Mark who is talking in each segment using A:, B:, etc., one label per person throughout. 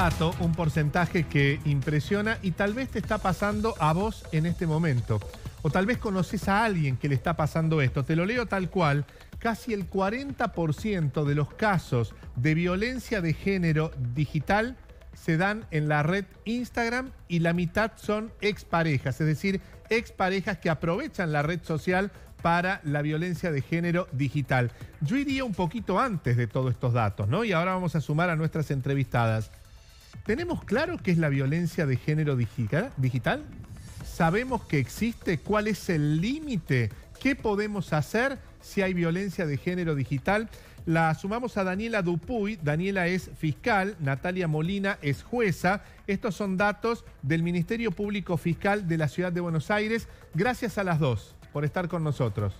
A: dato, un porcentaje que impresiona y tal vez te está pasando a vos en este momento. O tal vez conoces a alguien que le está pasando esto. Te lo leo tal cual. Casi el 40% de los casos de violencia de género digital se dan en la red Instagram y la mitad son exparejas, es decir, exparejas que aprovechan la red social para la violencia de género digital. Yo iría un poquito antes de todos estos datos, ¿no? Y ahora vamos a sumar a nuestras entrevistadas. ¿Tenemos claro qué es la violencia de género digital? ¿Sabemos que existe? ¿Cuál es el límite? ¿Qué podemos hacer si hay violencia de género digital? La sumamos a Daniela Dupuy. Daniela es fiscal, Natalia Molina es jueza. Estos son datos del Ministerio Público Fiscal de la Ciudad de Buenos Aires. Gracias a las dos por estar con nosotros.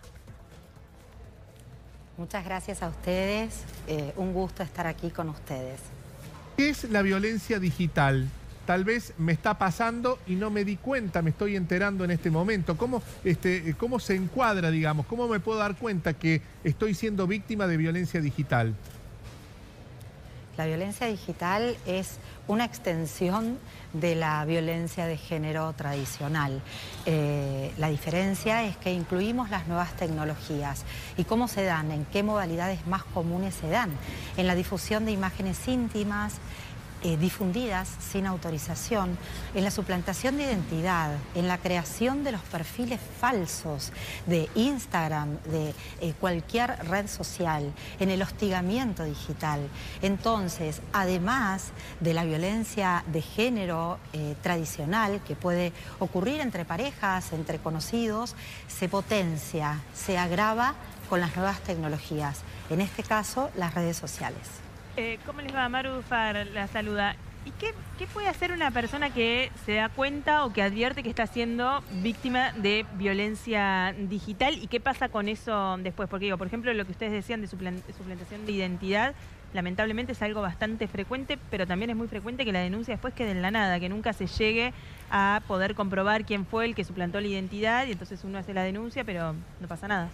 B: Muchas gracias a ustedes. Un gusto estar aquí con ustedes.
A: ¿Qué es la violencia digital? Tal vez me está pasando y no me di cuenta, me estoy enterando en este momento. ¿Cómo se encuadra, digamos? ¿Cómo me puedo dar cuenta que estoy siendo víctima de violencia digital?
B: La violencia digital es una extensión de la violencia de género tradicional. La diferencia es que incluimos las nuevas tecnologías. ¿Y cómo se dan? ¿En qué modalidades más comunes se dan? En la difusión de imágenes íntimas, difundidas sin autorización, en la suplantación de identidad, en la creación de los perfiles falsos de Instagram, de cualquier red social, en el hostigamiento digital. Entonces, además de la violencia de género tradicional que puede ocurrir entre parejas, entre conocidos, se potencia, se agrava con las nuevas tecnologías, en este caso las redes sociales.
C: ¿Cómo les va? Maru Far la saluda. ¿Y qué puede hacer una persona que se da cuenta o que advierte que está siendo víctima de violencia digital? ¿Y qué pasa con eso después? Porque digo, por ejemplo, lo que ustedes decían de suplantación de identidad, lamentablemente es algo bastante frecuente, pero también es muy frecuente que la denuncia después quede en la nada, que nunca se llegue a poder comprobar quién fue el que suplantó la identidad y entonces uno hace la denuncia, pero no pasa nada.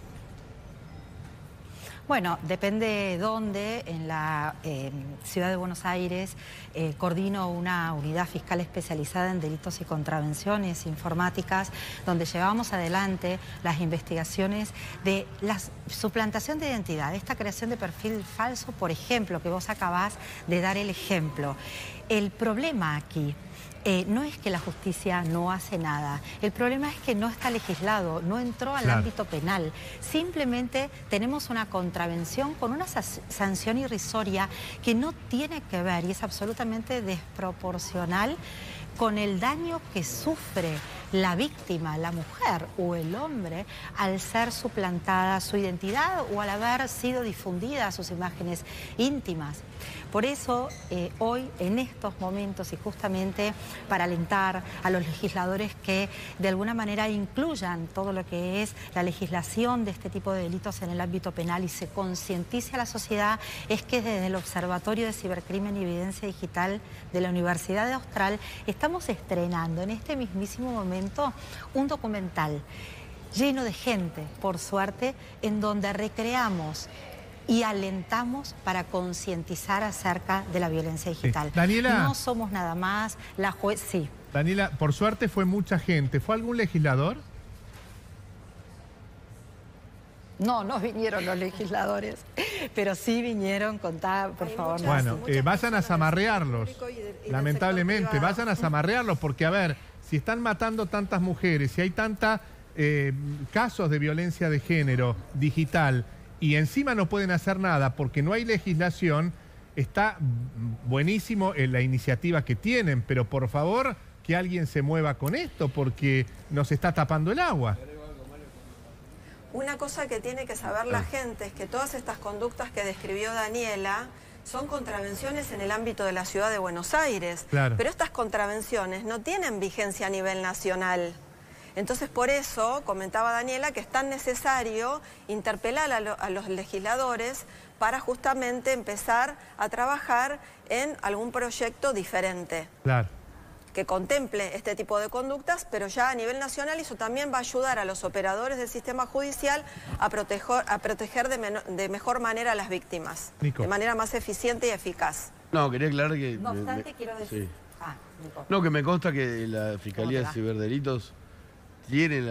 B: Bueno, depende de dónde. En la Ciudad de Buenos Aires coordino una unidad fiscal especializada en delitos y contravenciones informáticas, donde llevamos adelante las investigaciones de la suplantación de identidad, esta creación de perfil falso, por ejemplo, que vos acabás de dar el ejemplo. El problema aquí no es que la justicia no hace nada, el problema es que no está legislado, no entró al ámbito penal. Simplemente tenemos una contravención con una sanción irrisoria que no tiene que ver y es absolutamente desproporcional con el daño que sufre la víctima, la mujer o el hombre, al ser suplantada su identidad o al haber sido difundidas sus imágenes íntimas. Por eso, hoy, en estos momentos, y justamente para alentar a los legisladores que de alguna manera incluyan todo lo que es la legislación de este tipo de delitos en el ámbito penal y se concientice a la sociedad, es que desde el Observatorio de Cibercrimen y Evidencia Digital de la Universidad de Austral estamos estrenando en este mismísimo momento un documental lleno de gente, por suerte, en donde recreamos y alentamos para concientizar acerca de la violencia digital.
A: Sí. Daniela,
B: no somos nada más la juez... Sí.
A: Daniela, por suerte fue mucha gente. ¿Fue algún legislador?
B: No, no vinieron los legisladores, pero sí vinieron, contá, por favor.
A: Bueno, vayan a zamarrearlos, lamentablemente, vayan a zamarrearlos, porque a ver, si están matando tantas mujeres, si hay tantos casos de violencia de género digital, y encima no pueden hacer nada porque no hay legislación, está buenísimo la iniciativa que tienen, pero por favor que alguien se mueva con esto porque nos está tapando el agua.
D: Una cosa que tiene que saber la gente es que todas estas conductas que describió Daniela son contravenciones en el ámbito de la Ciudad de Buenos Aires.
A: Claro.
D: Pero estas contravenciones no tienen vigencia a nivel nacional. Entonces, por eso, comentaba Daniela, que es tan necesario interpelar a los legisladores para justamente empezar a trabajar en algún proyecto diferente.
A: Claro.
D: Que contemple este tipo de conductas, pero ya a nivel nacional eso también va a ayudar a los operadores del sistema judicial a proteger de mejor manera a las víctimas,
A: Nico,
D: de manera más eficiente y eficaz.
E: No, quería aclarar que...
B: No obstante, quiero decir...
E: Sí.
B: Ah, Nico.
E: No, que me consta que la Fiscalía de
B: ¿Cómo te va?
E: Ciberdelitos tiene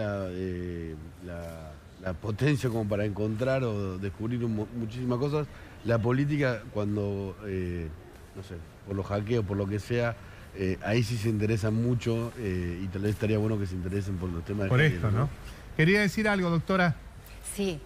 E: la potencia como para encontrar o descubrir muchísimas cosas. La política, cuando, no sé, por los hackeos, por lo que sea, ahí sí se interesan mucho y tal vez estaría bueno que se interesen por los temas de
A: Por
E: género,
A: esto, ¿no? Quería decir algo, doctora.
B: Sí.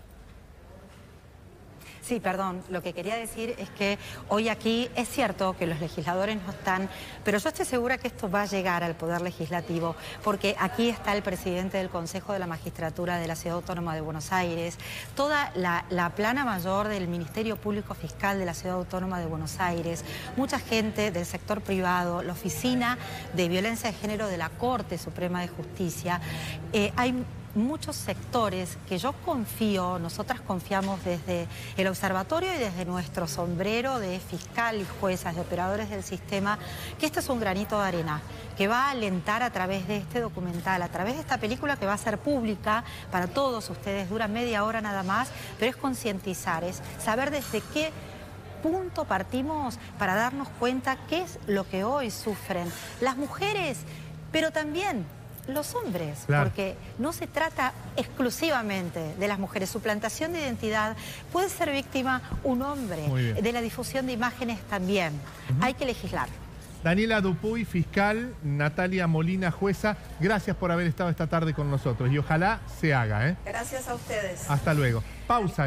B: Sí, perdón, lo que quería decir es que hoy aquí es cierto que los legisladores no están, pero yo estoy segura que esto va a llegar al Poder Legislativo, porque aquí está el presidente del Consejo de la Magistratura de la Ciudad Autónoma de Buenos Aires, toda la plana mayor del Ministerio Público Fiscal de la Ciudad Autónoma de Buenos Aires, mucha gente del sector privado, la Oficina de Violencia de Género de la Corte Suprema de Justicia. Hay muchos sectores que yo confío, nosotras confiamos desde el observatorio y desde nuestro sombrero de fiscal y juezas, de operadores del sistema, que este es un granito de arena que va a alentar a través de este documental, a través de esta película que va a ser pública para todos ustedes, dura media hora nada más, pero es concientizar, es saber desde qué punto partimos para darnos cuenta qué es lo que hoy sufren las mujeres, pero también los hombres,
A: claro,
B: porque no se trata exclusivamente de las mujeres. Suplantación de identidad puede ser víctima un hombre, de la difusión de imágenes también. Hay que legislar.
A: Daniela Dupuy, fiscal, Natalia Molina, jueza, gracias por haber estado esta tarde con nosotros y ojalá se haga, ¿eh?
D: Gracias a ustedes.
A: Hasta luego. Pausa.